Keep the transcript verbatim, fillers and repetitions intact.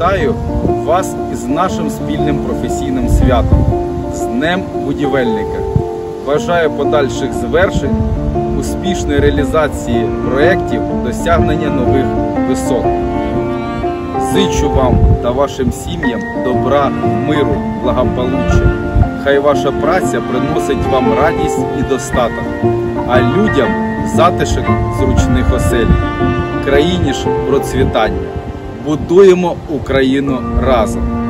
вітаю вас із нашим спільним професійним святом – з Днем будівельника. Бажаю подальших звершень, успішної реалізації проєктів, досягнення нових висот. Зичу вам та вашим сім'ям добра, миру, благополуччя. Хай ваша праця приносить вам радість і достаток, а людям затишок зручних осель. Країні ж процвітання. Будуємо Україну разом.